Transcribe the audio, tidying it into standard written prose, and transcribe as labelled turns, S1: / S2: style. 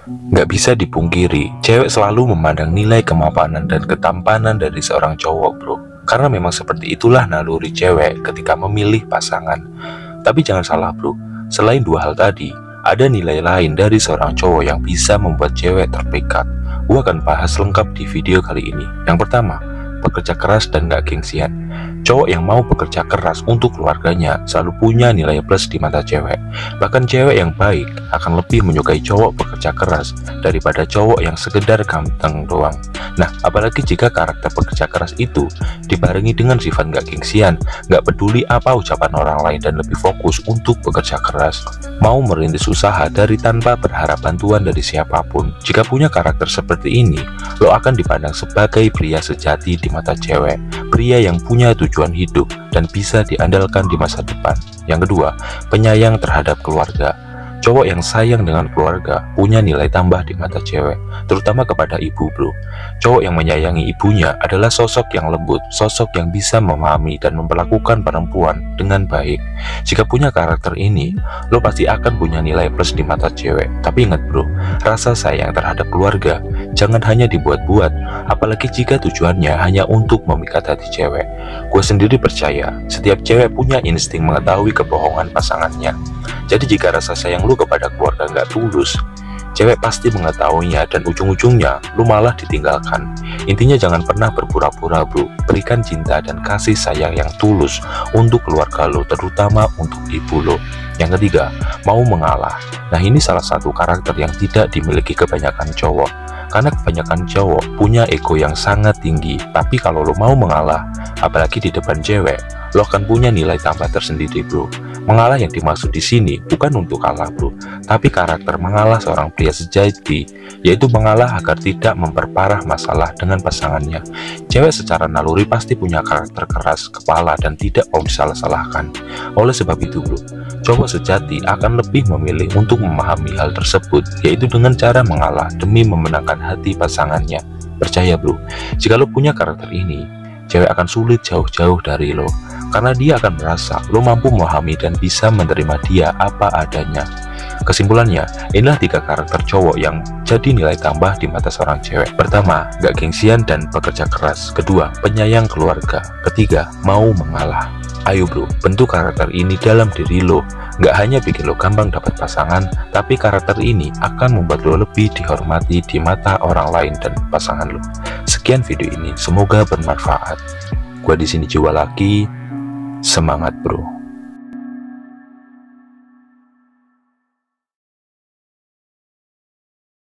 S1: Nggak bisa dipungkiri, cewek selalu memandang nilai kemapanan dan ketampanan dari seorang cowok, bro. Karena memang seperti itulah naluri cewek ketika memilih pasangan. Tapi jangan salah, bro. Selain dua hal tadi, ada nilai lain dari seorang cowok yang bisa membuat cewek terpikat. Gua akan bahas lengkap di video kali ini. Yang pertama, bekerja keras dan gak gengsian. Cowok yang mau bekerja keras untuk keluarganya selalu punya nilai plus di mata cewek. Bahkan cewek yang baik akan lebih menyukai cowok bekerja keras daripada cowok yang sekedar ganteng doang. Nah, apalagi jika karakter bekerja keras itu dibarengi dengan sifat gak gengsian, gak peduli apa ucapan orang lain dan lebih fokus untuk bekerja keras. Mau merintis usaha dari tanpa berharap bantuan dari siapapun. Jika punya karakter seperti ini, lo akan dipandang sebagai pria sejati di mata cewek. Pria yang punya tujuan hidup dan bisa diandalkan di masa depan. Yang kedua, penyayang terhadap keluarga. Cowok yang sayang dengan keluarga punya nilai tambah di mata cewek, terutama kepada ibu, bro. Cowok yang menyayangi ibunya adalah sosok yang lembut, sosok yang bisa memahami dan memperlakukan perempuan dengan baik. Jika punya karakter ini, lo pasti akan punya nilai plus di mata cewek. Tapi ingat, bro, rasa sayang terhadap keluarga jangan hanya dibuat-buat, apalagi jika tujuannya hanya untuk memikat hati cewek. Gue sendiri percaya, setiap cewek punya insting mengetahui kebohongan pasangannya. Jadi jika rasa sayang lu kepada keluarga nggak tulus, cewek pasti mengetahuinya dan ujung-ujungnya lu malah ditinggalkan. Intinya jangan pernah berpura-pura, bro. Berikan cinta dan kasih sayang yang tulus untuk keluarga lo, terutama untuk ibu lo. Yang ketiga, mau mengalah. Nah, ini salah satu karakter yang tidak dimiliki kebanyakan cowok. Karena kebanyakan cowok punya ego yang sangat tinggi. Tapi kalau lo mau mengalah, apalagi di depan cewek, lo akan punya nilai tambah tersendiri, bro. Mengalah yang dimaksud di sini bukan untuk kalah, bro, tapi karakter mengalah seorang pria sejati, yaitu mengalah agar tidak memperparah masalah dengan pasangannya. Cewek secara naluri pasti punya karakter keras kepala dan tidak mau disalah-salahkan. Oleh sebab itu, bro, cowok sejati akan lebih memilih untuk memahami hal tersebut, yaitu dengan cara mengalah demi memenangkan hati pasangannya. Percaya, bro, jika lo punya karakter ini, cewek akan sulit jauh-jauh dari lo, karena dia akan merasa lo mampu memahami dan bisa menerima dia apa adanya. Kesimpulannya, inilah 3 karakter cowok yang jadi nilai tambah di mata seorang cewek. Pertama, gak gengsian dan bekerja keras. Kedua, penyayang keluarga. Ketiga, mau mengalah. Ayo, bro, bentuk karakter ini dalam diri lo. Gak hanya bikin lo gampang dapat pasangan, tapi karakter ini akan membuat lo lebih dihormati di mata orang lain dan pasangan lo. Sekian video ini, semoga bermanfaat. Gua di sini Jiwa Laki. Semangat, bro.